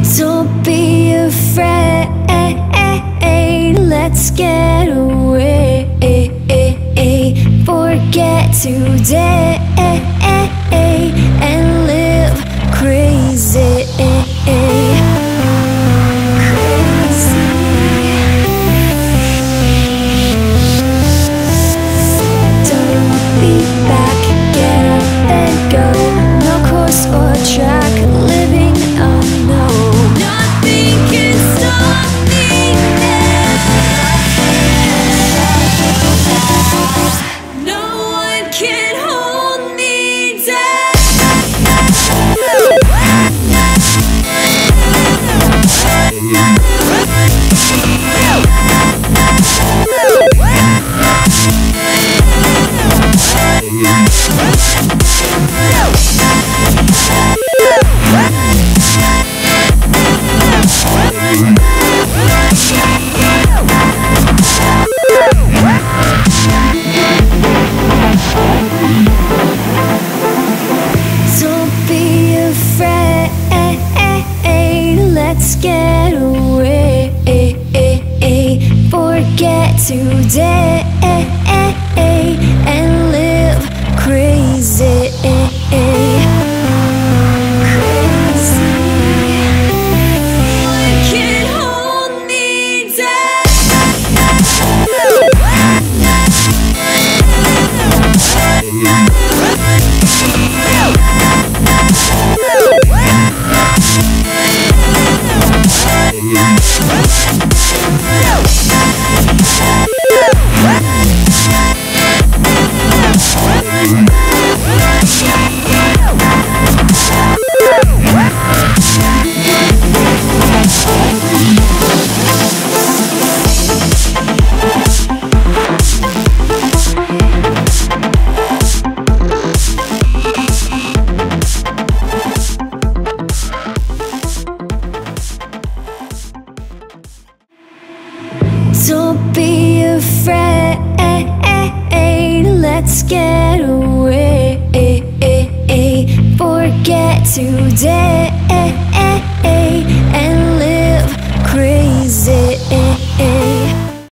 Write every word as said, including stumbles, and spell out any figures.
Don't be afraid, let's get away. Forget today and live crazy. Let's get away. Forget today and live crazy. Don't be afraid, let's get away. Forget today